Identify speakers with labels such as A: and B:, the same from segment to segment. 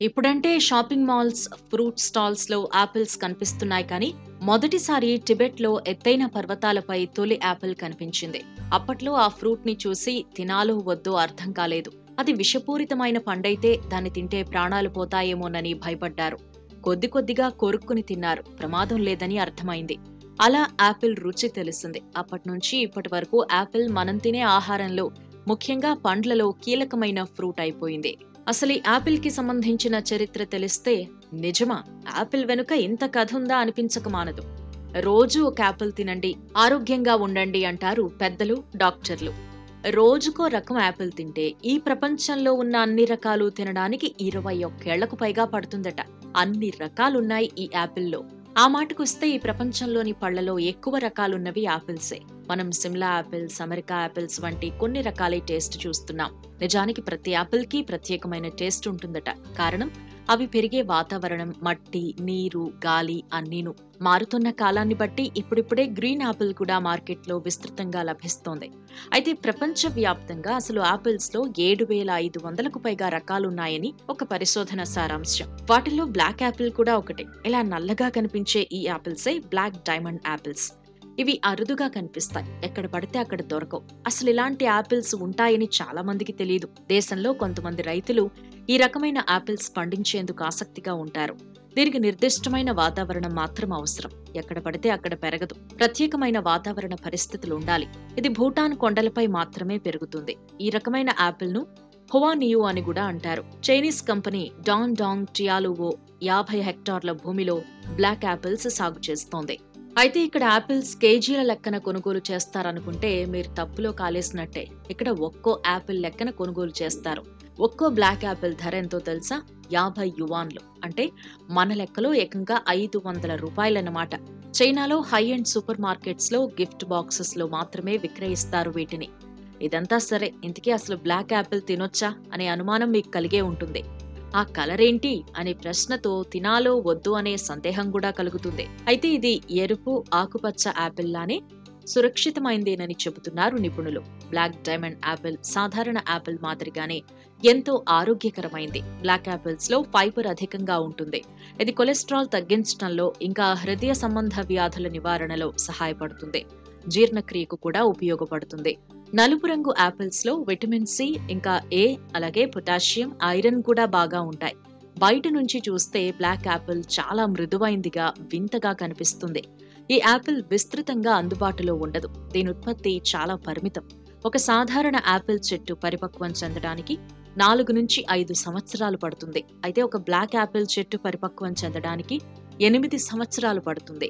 A: ఇప్పుడంటే shopping malls, fruit స్టాల్స్‌లో apples కనిపిస్తున్నాయి కానీ, మొదటిసారి టిబెట్‌లో ఎత్తైన పర్వతాలపై తొలి యాపిల్ కనిపించింది. అప్పట్లో ఆ ఫ్రూట్‌ని చూసి తినాలో వద్దో అర్థం కాలేదు. అది విషపూరితమైన పండైతే దాన్ని తింటే ప్రాణాలు పోతాయేమోనని భయపడ్డారు. కొద్ది కొద్దిగా కొరుక్కుని తిన్నారు. ప్రమాదం లేదని అర్థమైంది. అలా యాపిల్ రుచి తెలిసింది. అప్పట్నుంచి ఇప్పటి వరకు యాపిల్ మనం తినే ఆహారంలో, ముఖ్యంగా పండ్లలో కీలకమైన ఫ్రూట్ అయిపోయింది. అసలు ఈ యాపిల్ కి సంబంధించిన చరిత్ర తెలిస్తే నిజమా యాపిల్ వెనుక ఇంత కథ ఉందా అనిపించక మానదు. రోజు ఒక యాపిల్ తినండి, ఆరోగ్యంగా ఉండండి అంటారు పెద్దలు, డాక్టర్లు. రోజుకో రకం యాపిల్ తింటే ఈ ప్రపంచంలో ఉన్న అన్ని రకాలు తినడానికి 21 ఏళ్లకు పైగా పడుతుందట. అన్ని రకాలున్నాయి ఈ యాపిల్లో. ఆ మాటకొస్తే ఈ ప్రపంచంలోని పళ్లలో ఎక్కువ రకాలున్నవి యాపిల్సే. మనం సిమ్లా యాపిల్స్, అమెరికా యాపిల్స్ వంటి కొన్ని రకాలే టేస్ట్ చూస్తున్నాం. నిజానికి ప్రతి యాపిల్ కి ప్రత్యేకమైన టేస్ట్ ఉంటుందట. కారణం అవి పెరిగే వాతావరణం, మట్టి, నీరు, గాలి అన్నీను. మారుతున్న కాలాన్ని బట్టి ఇప్పుడిప్పుడే గ్రీన్ యాపిల్ కూడా మార్కెట్లో విస్తృతంగా లభిస్తోంది. అయితే ప్రపంచ వ్యాప్తంగా అసలు యాపిల్స్ లో 7,500కు పైగా రకాలున్నాయని ఒక పరిశోధన సారాంశం. వాటిలో బ్లాక్ యాపిల్ కూడా ఒకటి. ఇలా నల్లగా కనిపించే ఈ యాపిల్సే బ్లాక్ డైమండ్ యాపిల్స్. ఇవి అరుదుగా కనిపిస్తాయి, ఎక్కడ పడితే అక్కడ దొరకవు. అసలు ఇలాంటి యాపిల్స్ ఉంటాయని చాలా మందికి తెలియదు. దేశంలో కొంతమంది రైతులు ఈ రకమైన యాపిల్స్ పండించేందుకు ఆసక్తిగా ఉంటారు. దీనికి నిర్దిష్టమైన వాతావరణం మాత్రం అవసరం. ఎక్కడ పడితే అక్కడ పెరగదు. ప్రత్యేకమైన వాతావరణ పరిస్థితులు ఉండాలి. ఇది భూటాన్ కొండలపై మాత్రమే పెరుగుతుంది. ఈ రకమైన యాపిల్ ను హువానియు అని కూడా అంటారు. Chinese company Dan Dong Tianluo 50 హెక్టార్ల భూమిలో బ్లాక్ యాపిల్స్ సాగు చేస్తోంది. అయితే ఇక్కడ యాపిల్స్ కేజీల లెక్కన కొనుగోలు చేస్తారనుకుంటే మీరు తప్పులో కాలేసినట్టే. ఇక్కడ ఒక్కో యాపిల్ లెక్కన కొనుగోలు చేస్తారు. ఒక్కో బ్లాక్ యాపిల్ ధర ఎంతో తెలుసా? 50 యువాన్లు. అంటే మన లెక్కలో ఏకంగా 500 రూపాయలన్నమాట. చైనాలో హై అండ్ సూపర్ మార్కెట్స్ లో గిఫ్ట్ బాక్సెస్ లో మాత్రమే విక్రయిస్తారు వీటిని. ఇదంతా సరే, ఇంతకీ అసలు బ్లాక్ యాపిల్ తినొచ్చా అనే అనుమానం మీకు కలిగే ఉంటుంది. ఆ కలర్ ఏంటి అనే ప్రశ్నతో తినాలో వద్దు అనే సందేహం కూడా కలుగుతుంది. అయితే ఇది ఎరుపు, ఆకుపచ్చ యాపిల్ లానే సురక్షితమైందేనని చెబుతున్నారు నిపుణులు. బ్లాక్ డైమండ్ యాపిల్ సాధారణ యాపిల్ మాదిరిగానే ఎంతో ఆరోగ్యకరమైంది. బ్లాక్ యాపిల్స్ లో ఫైబర్ అధికంగా ఉంటుంది. ఇది కొలెస్ట్రాల్ తగ్గించడంలో, ఇంకా హృదయ సంబంధ వ్యాధుల నివారణలో సహాయపడుతుంది. జీర్ణక్రియకు కూడా ఉపయోగపడుతుంది. నలుపు రంగు యాపిల్స్ లో విటమిన్ సి, ఇంకా ఏ, అలాగే పొటాషియం, ఐరన్ కూడా బాగా ఉంటాయి. బయట నుంచి చూస్తే బ్లాక్ యాపిల్ చాలా మృదువైందిగా, వింతగా కనిపిస్తుంది. ఈ యాపిల్ విస్తృతంగా అందుబాటులో ఉండదు. దీని ఉత్పత్తి చాలా పరిమితం. ఒక సాధారణ యాపిల్ చెట్టు పరిపక్వం చెందడానికి 4 నుంచి 5 సంవత్సరాలు పడుతుంది. అయితే ఒక బ్లాక్ యాపిల్ చెట్టు పరిపక్వం చెందడానికి 8 సంవత్సరాలు పడుతుంది.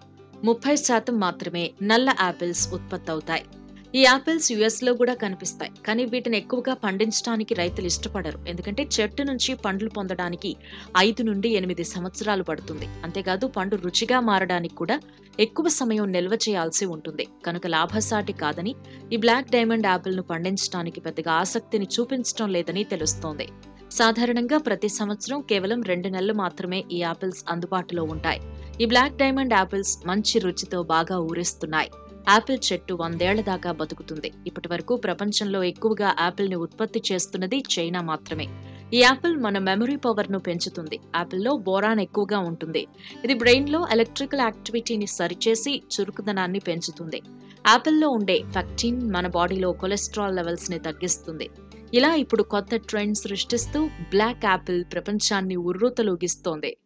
A: 30% మాత్రమే నల్ల యాపిల్స్ ఉత్పత్తి అవుతాయి. ఈ యాపిల్స్ యుఎస్ లో కూడా కనిపిస్తాయి. కానీ వీటిని ఎక్కువగా పండించడానికి రైతులు ఇష్టపడరు. ఎందుకంటే చెట్టు నుంచి పండ్లు పొందడానికి 5 నుండి 8 సంవత్సరాలు పడుతుంది. అంతేకాదు పండు రుచిగా మారడానికి కూడా ఎక్కువ సమయం నిల్వ చేయాల్సి ఉంటుంది. కనుక లాభసాటి కాదని ఈ బ్లాక్ డైమండ్ యాపిల్ ను పండించడానికి పెద్దగా ఆసక్తిని చూపించడం లేదని తెలుస్తోంది. సాధారణంగా ప్రతి సంవత్సరం కేవలం 2 నెలలు మాత్రమే ఈ యాపిల్స్ అందుబాటులో ఉంటాయి. ఈ బ్లాక్ డైమండ్ యాపిల్స్ మంచి రుచితో బాగా ఊరిస్తున్నాయి. యాపిల్ చెట్టు 100 ఏళ్ల దాకా బతుకుతుంది. ఇప్పటి వరకు ప్రపంచంలో ఎక్కువగా యాపిల్ ని ఉత్పత్తి చేస్తున్నది చైనా మాత్రమే. ఈ యాపిల్ మన మెమరీ పవర్ ను పెంచుతుంది. యాపిల్లో బోరాన్ ఎక్కువగా ఉంటుంది. ఇది బ్రెయిన్ లో ఎలక్ట్రికల్ యాక్టివిటీని సరిచేసి చురుకుదనాన్ని పెంచుతుంది. యాపిల్లో ఉండే ఫెక్టిన్ మన బాడీలో కొలెస్ట్రాల్ లెవెల్స్ ని తగ్గిస్తుంది. ఇలా ఇప్పుడు కొత్త ట్రెండ్ సృష్టిస్తూ బ్లాక్ యాపిల్ ప్రపంచాన్ని ఉర్రూతలూగిస్తోంది.